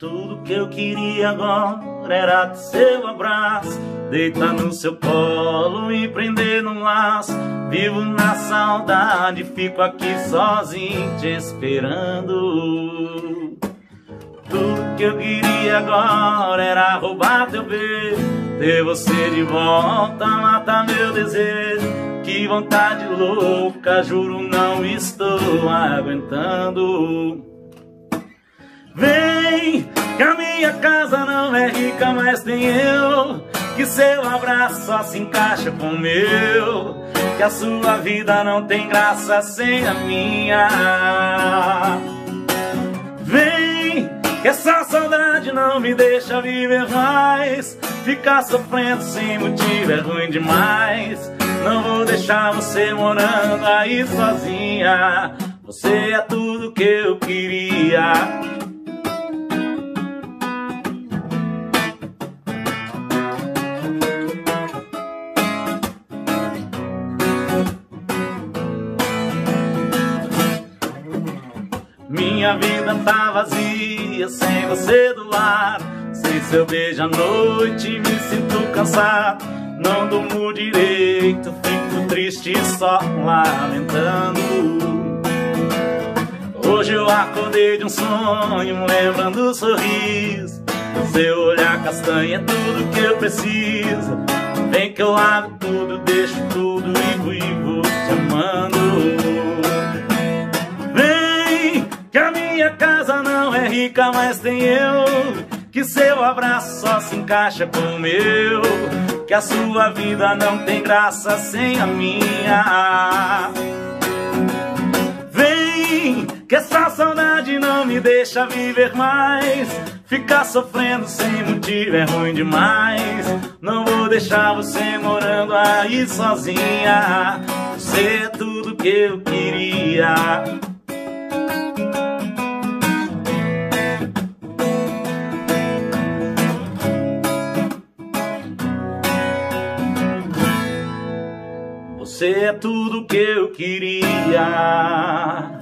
Tudo que eu queria agora era ter seu abraço, deitar no seu colo e prender num laço. Vivo na saudade, fico aqui sozinho te esperando. Tudo que eu queria agora era roubar teu beijo, ter você de volta, matar meu desejo. Que vontade louca, juro não estou aguentando. Vem, que a minha casa não é rica, mas tem eu. Que seu abraço só se encaixa com o meu. Que a sua vida não tem graça sem a minha. Vem, que essa saudade não me deixa viver mais. Ficar sofrendo sem motivo é ruim demais. Não vou deixar você morando aí sozinha. Você é tudo que eu queria. Minha vida tá vazia sem você do lado. Sem seu beijo à noite me sinto cansado. Não durmo direito, fico triste só lamentando. Hoje eu acordei de um sonho, lembrando o sorriso. Seu olhar castanho é tudo que eu preciso. Vem que eu largo tudo, deixo tudo e vivo te amando. Vem, que a minha casa não é rica, mas tem eu. Que seu abraço só se encaixa com o meu. Que a sua vida não tem graça sem a minha. Vem, que essa saudade não me deixa viver mais. Ficar sofrendo sem motivo é ruim demais. Não vou deixar você morando aí sozinha. Você é tudo que eu queria. Você é tudo que eu queria.